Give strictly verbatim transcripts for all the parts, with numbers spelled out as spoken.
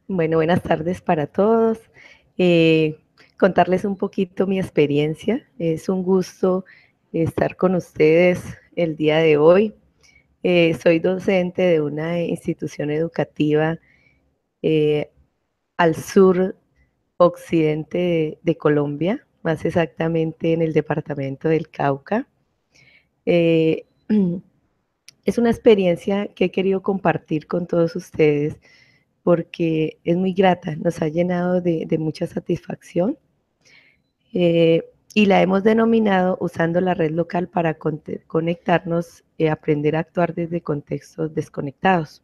Bueno, buenas tardes para todos. Eh, contarles un poquito mi experiencia. Es un gusto estar con ustedes el día de hoy. Eh, soy docente de una institución educativa eh, al sur occidente de, de Colombia, más exactamente en el departamento del Cauca. Eh, es una experiencia que he querido compartir con todos ustedes porque es muy grata, nos ha llenado de, de mucha satisfacción eh, y la hemos denominado usando la red local para conectarnos y aprender a actuar desde contextos desconectados.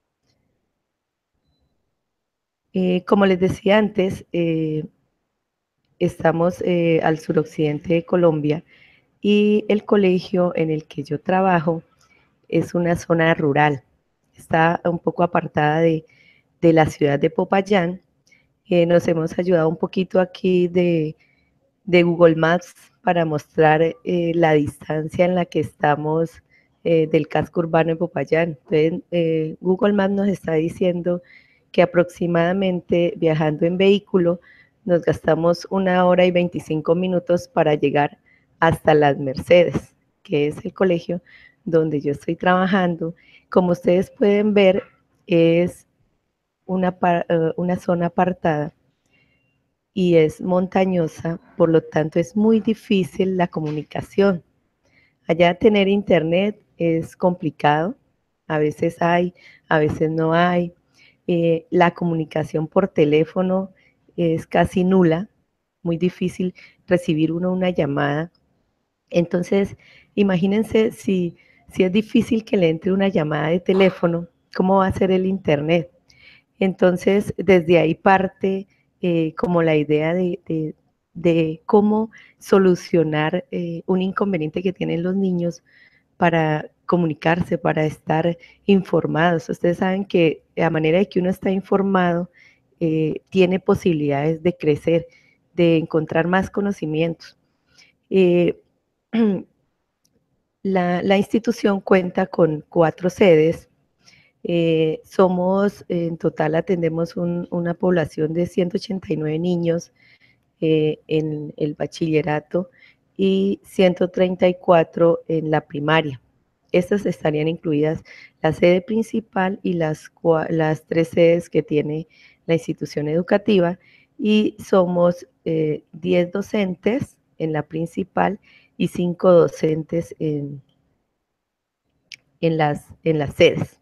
Eh, como les decía antes, eh, estamos eh, al suroccidente de Colombia y el colegio en el que yo trabajo es una zona rural, está un poco apartada de, de la ciudad de Popayán. Eh, nos hemos ayudado un poquito aquí de, de Google Maps para mostrar eh, la distancia en la que estamos eh, del casco urbano de Popayán. Entonces, eh, Google Maps nos está diciendo que aproximadamente viajando en vehículo nos gastamos una hora y veinticinco minutos para llegar hasta Las Mercedes, que es el colegio donde yo estoy trabajando. Como ustedes pueden ver, es una, uh, una zona apartada y es montañosa, por lo tanto es muy difícil la comunicación. Allá tener internet es complicado, a veces hay, a veces no hay. Eh, la comunicación por teléfono es casi nula, muy difícil recibir uno una llamada. Entonces, imagínense si, si es difícil que le entre una llamada de teléfono, ¿cómo va a ser el internet? Entonces, desde ahí parte eh, como la idea de, de, de cómo solucionar eh, un inconveniente que tienen los niños para comunicarse, para estar informados. Ustedes saben que a manera de que uno está informado, eh, tiene posibilidades de crecer, de encontrar más conocimientos. Eh, la, la institución cuenta con cuatro sedes. Eh, somos, en total atendemos un, una población de ciento ochenta y nueve niños eh, en el bachillerato y ciento treinta y cuatro en la primaria. Estas estarían incluidas la sede principal y las, las tres sedes que tiene la institución educativa y somos eh, diez docentes en la principal y cinco docentes en, en, las, en las sedes.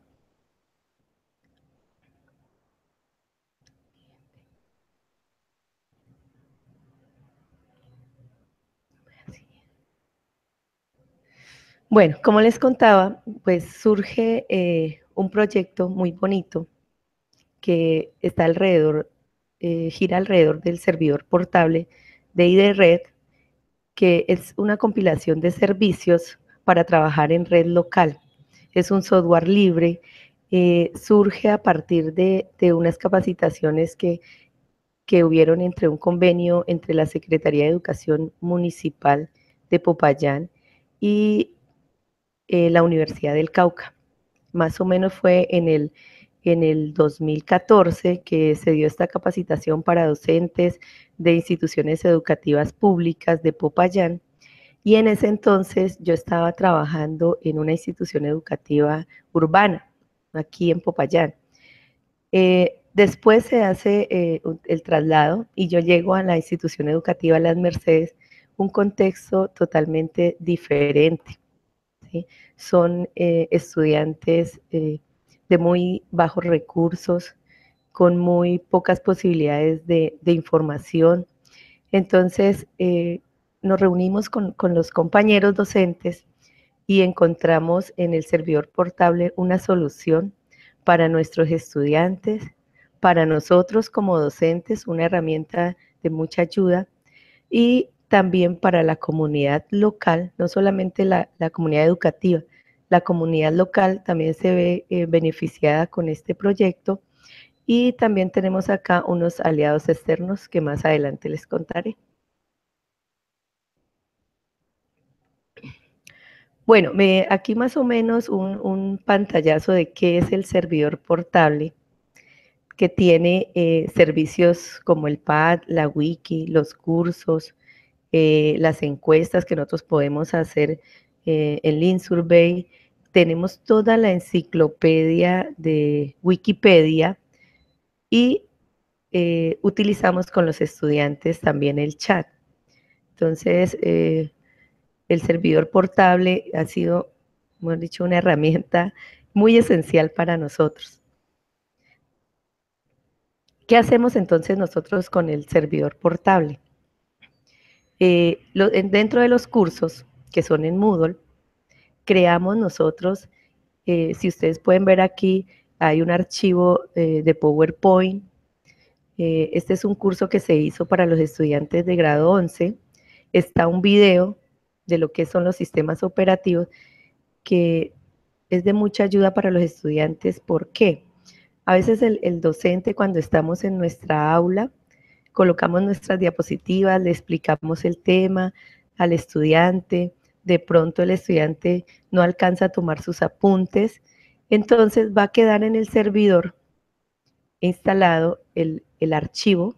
Bueno, como les contaba, pues surge eh, un proyecto muy bonito que está alrededor, eh, gira alrededor del servidor portable de I D Red, que es una compilación de servicios para trabajar en red local. Es un software libre, eh, surge a partir de, de unas capacitaciones que, que hubieron entre un convenio entre la Secretaría de Educación Municipal de Popayán y eh, la Universidad del Cauca. Más o menos fue en el, en el dos mil catorce que se dio esta capacitación para docentes de instituciones educativas públicas de Popayán. Y en ese entonces yo estaba trabajando en una institución educativa urbana, aquí en Popayán. Eh, después se hace eh, el traslado y yo llego a la institución educativa Las Mercedes, un contexto totalmente diferente. ¿Sí? Son eh, estudiantes eh, de muy bajos recursos, con muy pocas posibilidades de, de información. Entonces, eh, nos reunimos con, con los compañeros docentes y encontramos en el servidor portable una solución para nuestros estudiantes, para nosotros como docentes, una herramienta de mucha ayuda y también para la comunidad local, no solamente la, la comunidad educativa, la comunidad local también se ve eh, beneficiada con este proyecto y también tenemos acá unos aliados externos que más adelante les contaré. Bueno, me, aquí más o menos un, un pantallazo de qué es el servidor portable, que tiene eh, servicios como el pad, la wiki, los cursos, eh, las encuestas que nosotros podemos hacer, eh, el Lean Survey. Tenemos toda la enciclopedia de Wikipedia y eh, utilizamos con los estudiantes también el chat. Entonces, eh, el servidor portable ha sido, hemos dicho, una herramienta muy esencial para nosotros. ¿Qué hacemos entonces nosotros con el servidor portable? Eh, lo, dentro de los cursos que son en Moodle, creamos nosotros, eh, si ustedes pueden ver aquí, hay un archivo eh, de PowerPoint. Eh, este es un curso que se hizo para los estudiantes de grado once. Está un video de lo que son los sistemas operativos que es de mucha ayuda para los estudiantes. ¿Por qué? A veces el, el docente, cuando estamos en nuestra aula, colocamos nuestras diapositivas, le explicamos el tema al estudiante, de pronto el estudiante no alcanza a tomar sus apuntes, entonces va a quedar en el servidor instalado el, el archivo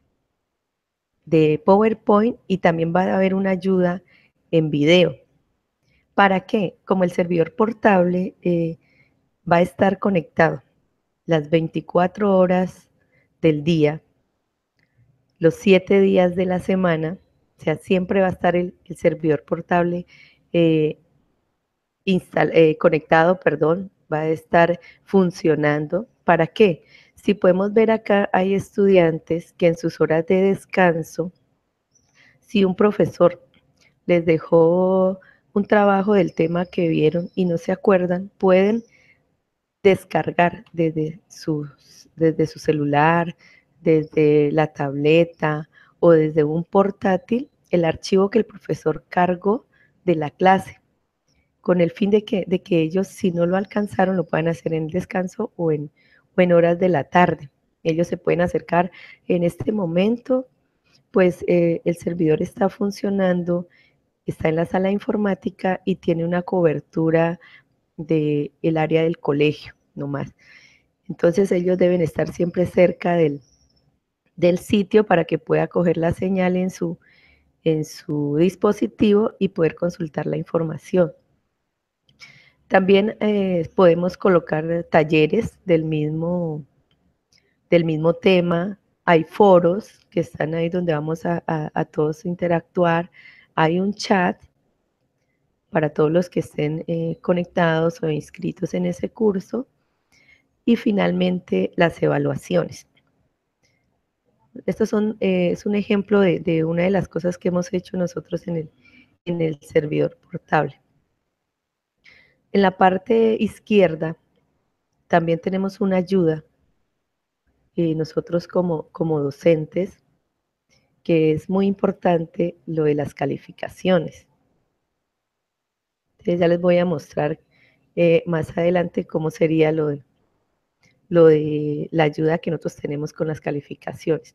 de PowerPoint y también va a haber una ayuda en video. ¿Para qué? Como el servidor portable eh, va a estar conectado las veinticuatro horas del día, los siete días de la semana, o sea, siempre va a estar el, el servidor portable eh, instal, eh, conectado, perdón, va a estar funcionando. ¿Para qué? Si podemos ver acá, hay estudiantes que en sus horas de descanso, si un profesor les dejó un trabajo del tema que vieron y no se acuerdan, pueden descargar desde, sus, desde su celular, desde la tableta o desde un portátil el archivo que el profesor cargó de la clase, con el fin de que, de que ellos, si no lo alcanzaron, lo puedan hacer en el descanso o en, o en horas de la tarde. Ellos se pueden acercar en este momento, pues eh, el servidor está funcionando, está en la sala de informática y tiene una cobertura del área del colegio, no más. Entonces ellos deben estar siempre cerca del, del sitio para que pueda coger la señal en su, en su dispositivo y poder consultar la información. También eh, podemos colocar talleres del mismo, del mismo tema. Hay foros que están ahí donde vamos a, a, a todos interactuar. Hay un chat para todos los que estén eh, conectados o inscritos en ese curso. Y finalmente las evaluaciones. Esto son, eh, es un ejemplo de, de, una de las cosas que hemos hecho nosotros en el, en el servidor portable. En la parte izquierda también tenemos una ayuda, eh, nosotros como, como docentes, que es muy importante lo de las calificaciones. Entonces ya les voy a mostrar eh, más adelante cómo sería lo de, lo de la ayuda que nosotros tenemos con las calificaciones.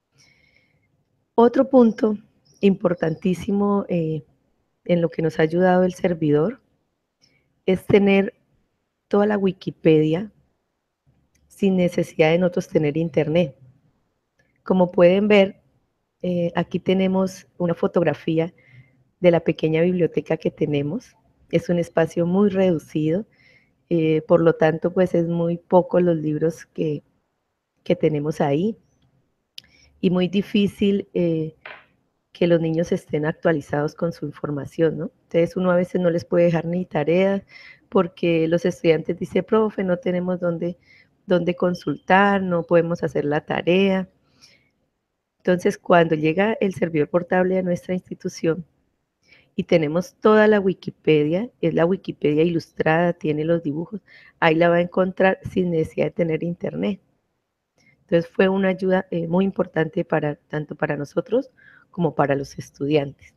Otro punto importantísimo eh, en lo que nos ha ayudado el servidor es tener toda la Wikipedia sin necesidad de nosotros tener internet. Como pueden ver, eh, aquí tenemos una fotografía de la pequeña biblioteca que tenemos. Es un espacio muy reducido, eh, por lo tanto, pues es muy poco los libros que, que tenemos ahí y muy difícil eh, que los niños estén actualizados con su información, ¿no? Entonces uno a veces no les puede dejar ni tareas porque los estudiantes dicen, profe, no tenemos dónde, dónde consultar, no podemos hacer la tarea. Entonces cuando llega el servidor portable a nuestra institución y tenemos toda la Wikipedia, es la Wikipedia ilustrada, tiene los dibujos, ahí la va a encontrar sin necesidad de tener internet. Entonces fue una ayuda eh, muy importante para, tanto para nosotros como para los estudiantes.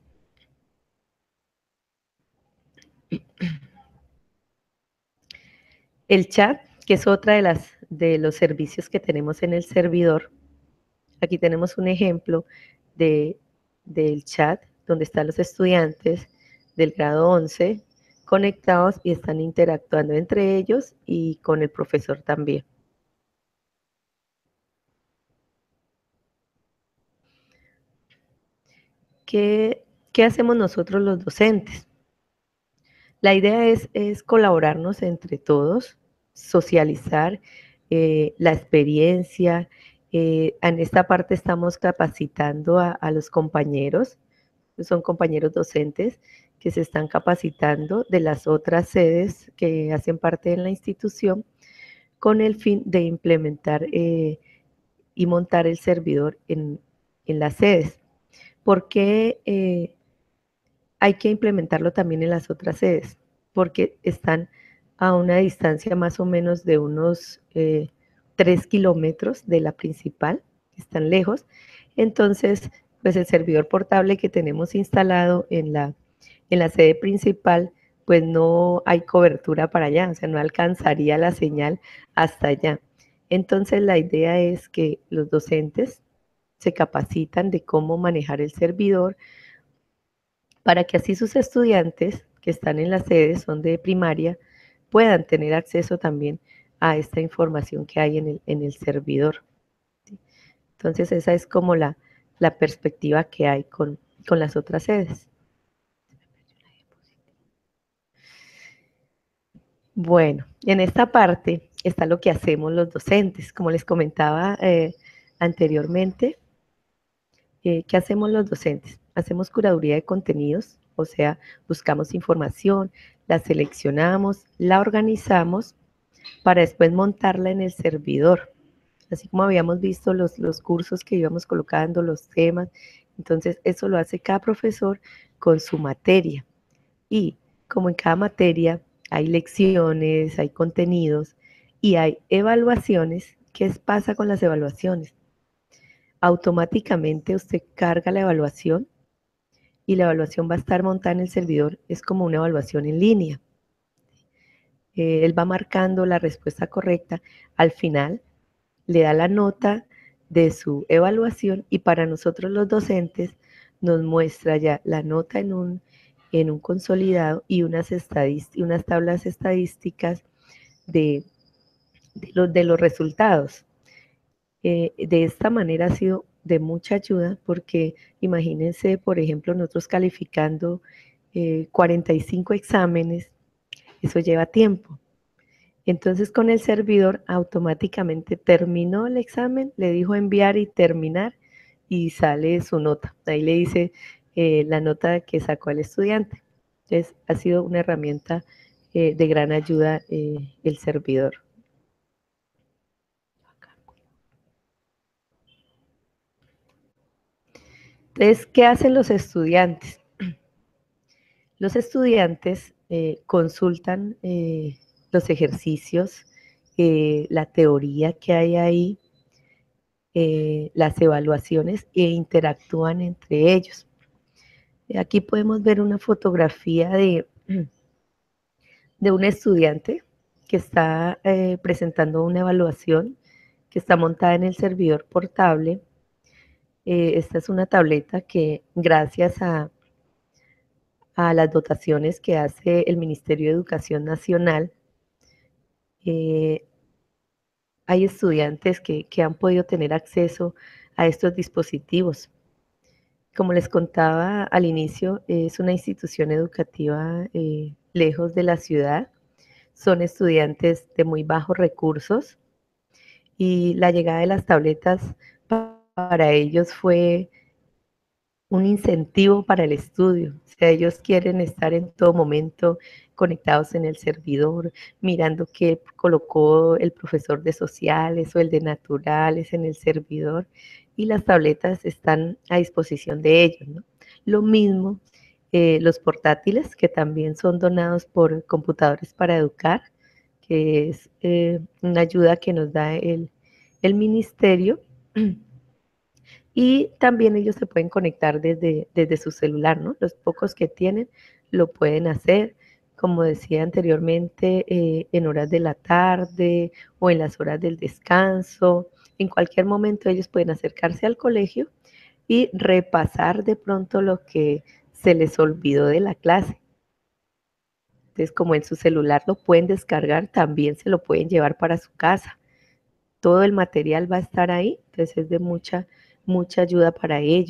El chat, que es otra de, las, de los servicios que tenemos en el servidor. Aquí tenemos un ejemplo de, del chat donde están los estudiantes del grado once conectados y están interactuando entre ellos y con el profesor también. ¿qué, qué hacemos nosotros los docentes? La idea es, es colaborarnos entre todos, socializar eh, la experiencia. Eh, en esta parte estamos capacitando a, a los compañeros, son compañeros docentes que se están capacitando de las otras sedes que hacen parte de la institución con el fin de implementar eh, y montar el servidor en, en las sedes. ¿Por qué eh, hay que implementarlo también en las otras sedes? Porque están a una distancia más o menos de unos eh, tres kilómetros de la principal, están lejos. Entonces, pues el servidor portable que tenemos instalado en la, en la sede principal, pues no hay cobertura para allá, o sea, no alcanzaría la señal hasta allá. Entonces, la idea es que los docentes se capacitan de cómo manejar el servidor para que así sus estudiantes que están en las sedes, son de primaria, puedan tener acceso también a esta información que hay en el, en el servidor. ¿Sí? Entonces, esa es como la, la perspectiva que hay con, con las otras sedes. Bueno, en esta parte está lo que hacemos los docentes. Como les comentaba eh, anteriormente, eh, ¿qué hacemos los docentes? Hacemos curaduría de contenidos, o sea, buscamos información, la seleccionamos, la organizamos para después montarla en el servidor. Así como habíamos visto los, los cursos que íbamos colocando, los temas. Entonces, eso lo hace cada profesor con su materia. Y como en cada materia hay lecciones, hay contenidos y hay evaluaciones, ¿qué pasa con las evaluaciones? Automáticamente usted carga la evaluación y la evaluación va a estar montada en el servidor. Es como una evaluación en línea. Eh, él va marcando la respuesta correcta. Al final le da la nota de su evaluación y para nosotros los docentes nos muestra ya la nota en un, en un consolidado y unas, unas tablas estadísticas de, de, los, de los resultados. Eh, de esta manera ha sido de mucha ayuda porque imagínense, por ejemplo, nosotros calificando eh, cuarenta y cinco exámenes, eso lleva tiempo. Entonces con el servidor automáticamente terminó el examen, le dijo enviar y terminar y sale su nota. Ahí le dice eh, la nota que sacó el estudiante. Entonces ha sido una herramienta eh, de gran ayuda eh, el servidor. Entonces, ¿qué hacen los estudiantes? Los estudiantes eh, consultan eh, los ejercicios, eh, la teoría que hay ahí, eh, las evaluaciones e interactúan entre ellos. Aquí podemos ver una fotografía de, de un estudiante que está eh, presentando una evaluación que está montada en el servidor portable. Eh, esta es una tableta que gracias a, a las dotaciones que hace el Ministerio de Educación Nacional, eh, hay estudiantes que, que han podido tener acceso a estos dispositivos. Como les contaba al inicio, es una institución educativa eh, lejos de la ciudad. Son estudiantes de muy bajos recursos y la llegada de las tabletas para ellos fue un incentivo para el estudio. O sea, ellos quieren estar en todo momento conectados en el servidor, mirando qué colocó el profesor de sociales o el de naturales en el servidor, y las tabletas están a disposición de ellos, ¿no? Lo mismo eh, los portátiles, que también son donados por Computadores para Educar, que es eh, una ayuda que nos da el, el ministerio. Y también ellos se pueden conectar desde, desde su celular, ¿no? Los pocos que tienen lo pueden hacer, como decía anteriormente, eh, en horas de la tarde o en las horas del descanso. En cualquier momento ellos pueden acercarse al colegio y repasar de pronto lo que se les olvidó de la clase. Entonces, como en su celular lo pueden descargar, también se lo pueden llevar para su casa. Todo el material va a estar ahí, entonces es de mucha, mucha ayuda para ellos.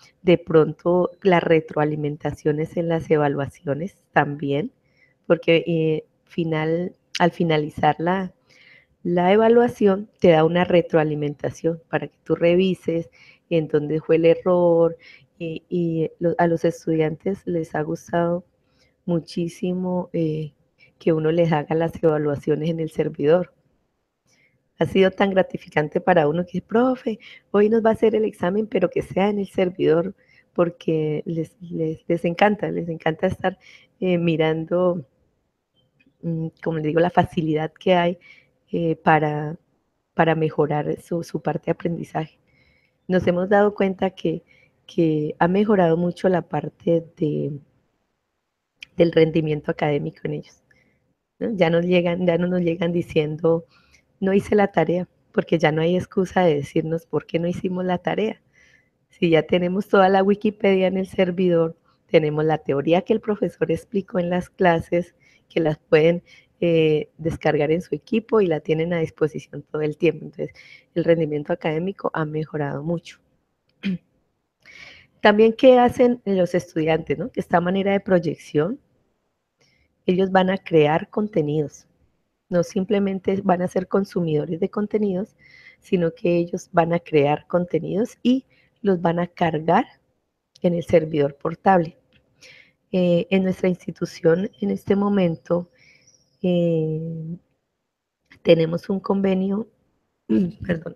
de pronto las retroalimentaciones en las evaluaciones también, porque eh, final, al finalizar la, la evaluación te da una retroalimentación para que tú revises en dónde fue el error y, y lo, a los estudiantes les ha gustado muchísimo eh, que uno les haga las evaluaciones en el servidor. Ha sido tan gratificante para uno que, profe, hoy nos va a hacer el examen, pero que sea en el servidor, porque les, les, les encanta, les encanta estar eh, mirando, mm, como les digo, la facilidad que hay eh, para, para mejorar su, su parte de aprendizaje. Nos hemos dado cuenta que, que ha mejorado mucho la parte de, del rendimiento académico en ellos, ¿no? Ya, nos llegan, ya no nos llegan diciendo, no hice la tarea, porque ya no hay excusa de decirnos por qué no hicimos la tarea. Si ya tenemos toda la Wikipedia en el servidor, tenemos la teoría que el profesor explicó en las clases, que las pueden eh, descargar en su equipo y la tienen a disposición todo el tiempo. Entonces, el rendimiento académico ha mejorado mucho. También, ¿qué hacen los estudiantes, ¿no? Esta manera de proyección, ellos van a crear contenidos. No simplemente van a ser consumidores de contenidos, sino que ellos van a crear contenidos y los van a cargar en el servidor portable. Eh, en nuestra institución, en este momento, eh, tenemos un convenio, perdón,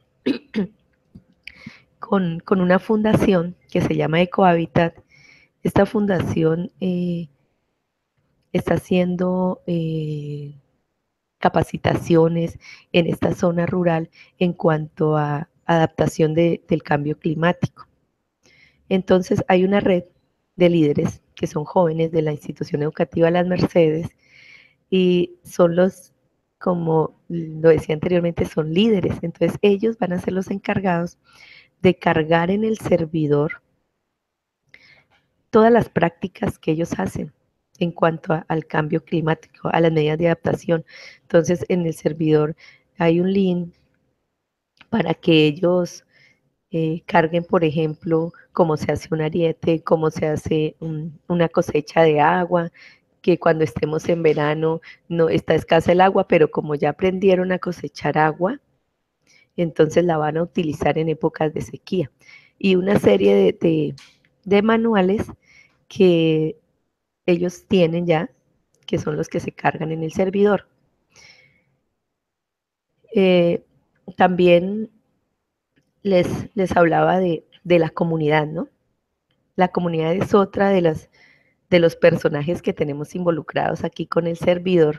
con, con, una fundación que se llama Ecohabitat. Esta fundación eh, está haciendo eh, capacitaciones en esta zona rural en cuanto a adaptación de, del cambio climático. Entonces hay una red de líderes que son jóvenes de la institución educativa Las Mercedes y son los, como lo decía anteriormente, son líderes. Entonces ellos van a ser los encargados de cargar en el servidor todas las prácticas que ellos hacen en cuanto a, al cambio climático, a las medidas de adaptación. Entonces, en el servidor hay un link para que ellos eh, carguen, por ejemplo, cómo se hace un ariete, cómo se hace un, una cosecha de agua, que cuando estemos en verano no está escasa el agua, pero como ya aprendieron a cosechar agua, entonces la van a utilizar en épocas de sequía. Y una serie de, de, de manuales que ellos tienen ya, que son los que se cargan en el servidor. Eh, también les, les hablaba de, de la comunidad, ¿no? La comunidad es otra de, las, de los personajes que tenemos involucrados aquí con el servidor,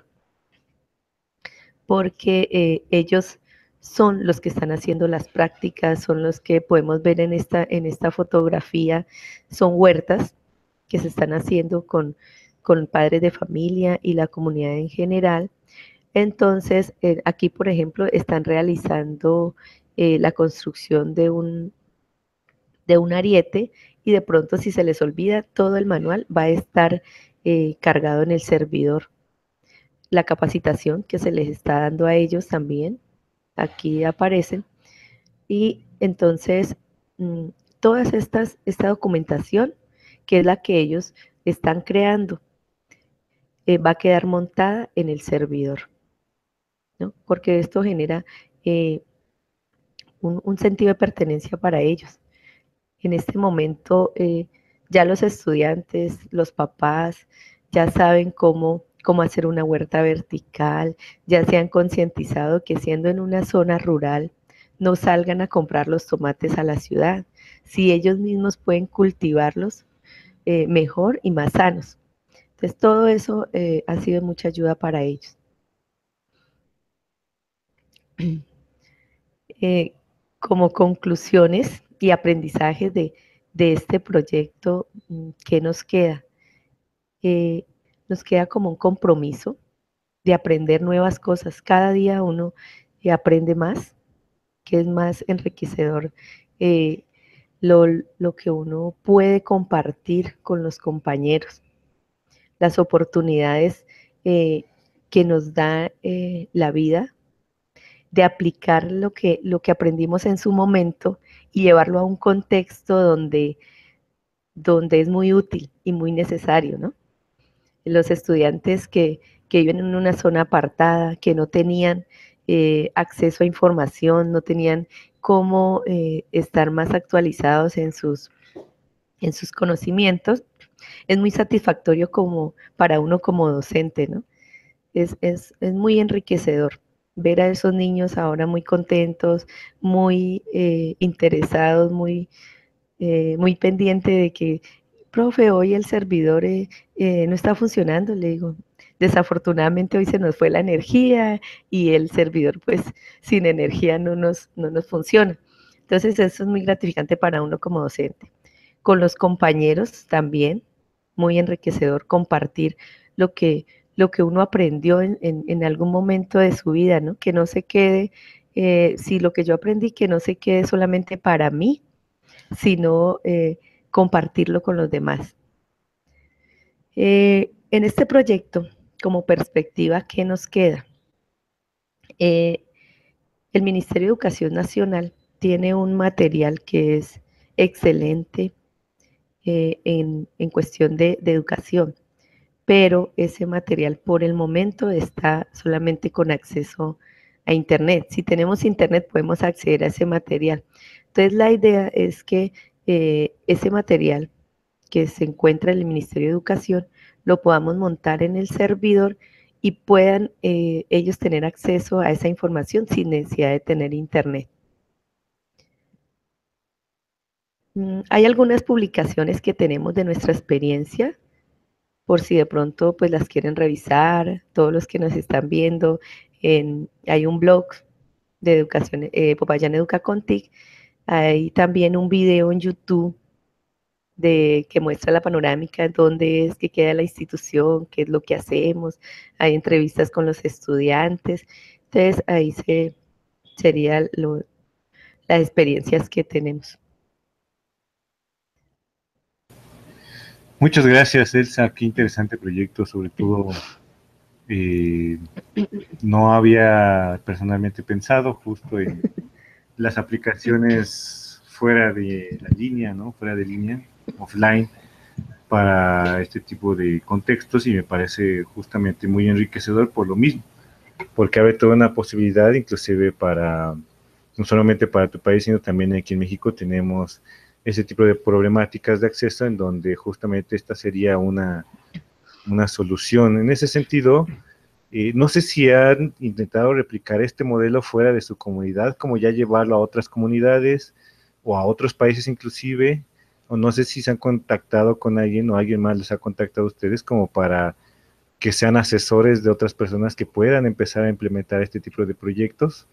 porque eh, ellos son los que están haciendo las prácticas, son los que podemos ver en esta, en esta fotografía, son huertas que se están haciendo con, con padres de familia y la comunidad en general. Entonces, eh, aquí, por ejemplo, están realizando eh, la construcción de un, de un ariete y de pronto, si se les olvida, todo el manual va a estar eh, cargado en el servidor. La capacitación que se les está dando a ellos también, aquí aparecen. Y entonces, mmm, todas estas, esta documentación, que es la que ellos están creando, eh, va a quedar montada en el servidor, ¿no? Porque esto genera eh, un, un, sentido de pertenencia para ellos. En este momento eh, ya los estudiantes, los papás, ya saben cómo, cómo hacer una huerta vertical, ya se han concientizado que siendo en una zona rural, no salgan a comprar los tomates a la ciudad. Si ellos mismos pueden cultivarlos eh, mejor y más sanos. Entonces todo eso eh, ha sido mucha ayuda para ellos. Eh, como conclusiones y aprendizajes de, de este proyecto, ¿qué nos queda? Eh, nos queda como un compromiso de aprender nuevas cosas. Cada día uno eh, aprende más, que es más enriquecedor eh, lo, lo que uno puede compartir con los compañeros, las oportunidades eh, que nos da eh, la vida de aplicar lo que, lo que aprendimos en su momento y llevarlo a un contexto donde, donde es muy útil y muy necesario, ¿no? Los estudiantes que, que viven en una zona apartada, que no tenían eh, acceso a información, no tenían cómo eh, estar más actualizados en sus, en sus conocimientos, es muy satisfactorio como para uno como docente, ¿no? Es, es, es muy enriquecedor ver a esos niños ahora muy contentos, muy eh, interesados, muy, eh, muy pendiente de que, profe, hoy el servidor eh, eh, no está funcionando, le digo, desafortunadamente hoy se nos fue la energía y el servidor pues sin energía no nos, no nos funciona. Entonces eso es muy gratificante para uno como docente. Con los compañeros también, muy enriquecedor compartir lo que, lo que uno aprendió en, en, en algún momento de su vida, ¿no? Que no se quede, eh, si lo que yo aprendí, que no se quede solamente para mí, sino eh, compartirlo con los demás. Eh, en este proyecto, como perspectiva, ¿qué nos queda? Eh, el Ministerio de Educación Nacional tiene un material que es excelente eh, en, en, cuestión de, de educación, pero ese material por el momento está solamente con acceso a Internet. Si tenemos Internet podemos acceder a ese material. Entonces la idea es que eh, ese material que se encuentra en el Ministerio de Educación lo podamos montar en el servidor y puedan eh, ellos tener acceso a esa información sin necesidad de tener Internet. Mm, hay algunas publicaciones que tenemos de nuestra experiencia, por si de pronto pues las quieren revisar, todos los que nos están viendo, en, hay un blog de educación, eh, Popayán Educa con T I C, hay también un video en YouTube de que muestra la panorámica, dónde es que queda la institución, qué es lo que hacemos, hay entrevistas con los estudiantes, entonces ahí se, serían las experiencias que tenemos. Muchas gracias, Elsa, qué interesante proyecto, sobre todo eh, no había personalmente pensado justo en las aplicaciones fuera de la línea, ¿no? Fuera de línea, offline, para este tipo de contextos, y me parece justamente muy enriquecedor por lo mismo, porque abre toda una posibilidad, inclusive para, no solamente para tu país, sino también aquí en México tenemos ese tipo de problemáticas de acceso en donde justamente esta sería una, una solución. En ese sentido, eh, no sé si han intentado replicar este modelo fuera de su comunidad, como ya llevarlo a otras comunidades o a otros países inclusive, o no sé si se han contactado con alguien o alguien más les ha contactado a ustedes como para que sean asesores de otras personas que puedan empezar a implementar este tipo de proyectos.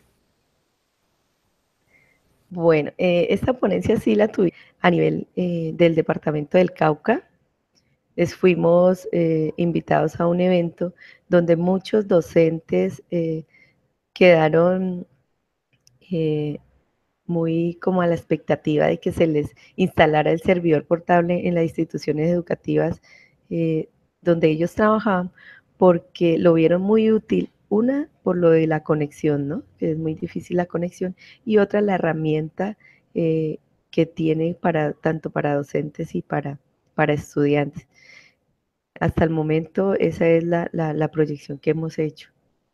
Bueno, eh, esta ponencia sí la tuve a nivel eh, del departamento del Cauca. Les fuimos eh, invitados a un evento donde muchos docentes eh, quedaron eh, muy como a la expectativa de que se les instalara el servidor portable en las instituciones educativas eh, donde ellos trabajaban, porque lo vieron muy útil. Una, por lo de la conexión, ¿no? Que es muy difícil la conexión, y otra, la herramienta eh, que tiene para, tanto para docentes y para, para estudiantes. Hasta el momento, esa es la, la, la proyección que hemos hecho.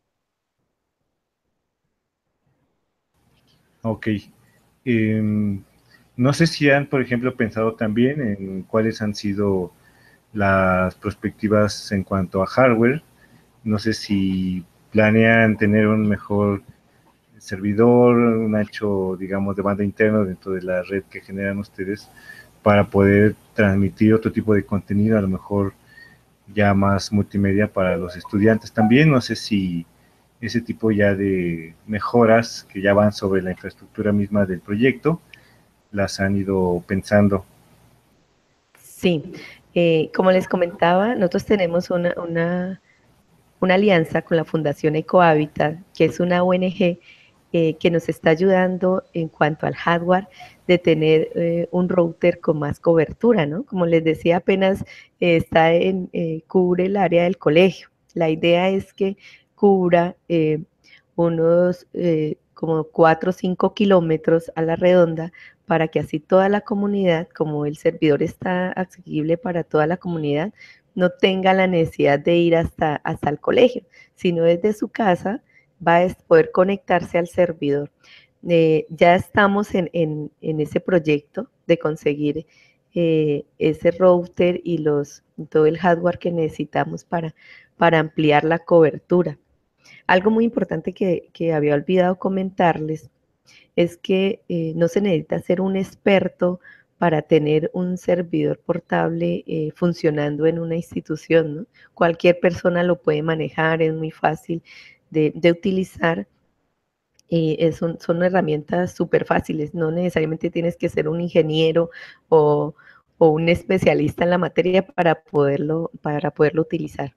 Ok. Eh, no sé si han, por ejemplo, pensado también en cuáles han sido las perspectivas en cuanto a hardware. No sé si planean tener un mejor servidor, un ancho, digamos, de banda interno dentro de la red que generan ustedes para poder transmitir otro tipo de contenido, a lo mejor ya más multimedia para los estudiantes también. No sé si ese tipo ya de mejoras que ya van sobre la infraestructura misma del proyecto las han ido pensando. Sí, eh, como les comentaba, nosotros tenemos una, una, una alianza con la Fundación Ecohabitat, que es una O N G eh, que nos está ayudando en cuanto al hardware de tener eh, un router con más cobertura, ¿no? Como les decía, apenas eh, está en, eh, cubre el área del colegio. La idea es que cubra eh, unos, eh, como cuatro o cinco kilómetros a la redonda, para que así toda la comunidad, como el servidor está accesible para toda la comunidad, no tenga la necesidad de ir hasta, hasta el colegio, sino desde su casa va a poder conectarse al servidor. Eh, ya estamos en, en, en, ese proyecto de conseguir eh, ese router y los, todo el hardware que necesitamos para, para ampliar la cobertura. Algo muy importante que, que había olvidado comentarles es que eh, no se necesita ser un experto para tener un servidor portable eh, funcionando en una institución, ¿no? Cualquier persona lo puede manejar, es muy fácil de, de utilizar. Y es, son, son herramientas súper fáciles, no necesariamente tienes que ser un ingeniero o, o un especialista en la materia para poderlo, para poderlo utilizar.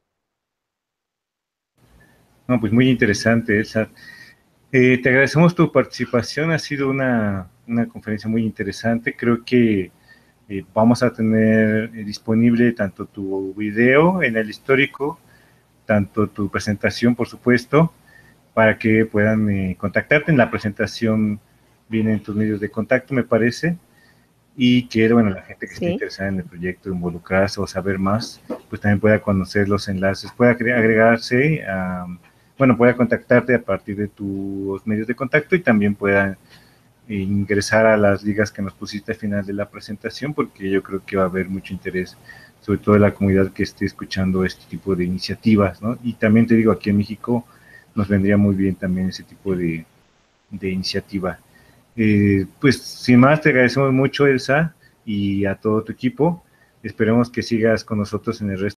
No, pues muy interesante, Elsa. Eh, te agradecemos tu participación, ha sido una, una conferencia muy interesante. Creo que eh, vamos a tener disponible tanto tu video en el histórico, tanto tu presentación, por supuesto, para que puedan eh, contactarte. En la presentación vienen tus medios de contacto, me parece, y que, bueno, la gente que ¿Sí? esté interesada en el proyecto, involucrarse o saber más, pues también pueda conocer los enlaces, pueda agregarse a... Bueno, pueda contactarte a partir de tus medios de contacto y también pueda ingresar a las ligas que nos pusiste al final de la presentación, porque yo creo que va a haber mucho interés, sobre todo de la comunidad que esté escuchando este tipo de iniciativas, ¿no? Y también te digo, aquí en México nos vendría muy bien también ese tipo de, de iniciativa. Eh, pues sin más, te agradecemos mucho, Elsa, y a todo tu equipo. Esperemos que sigas con nosotros en el resto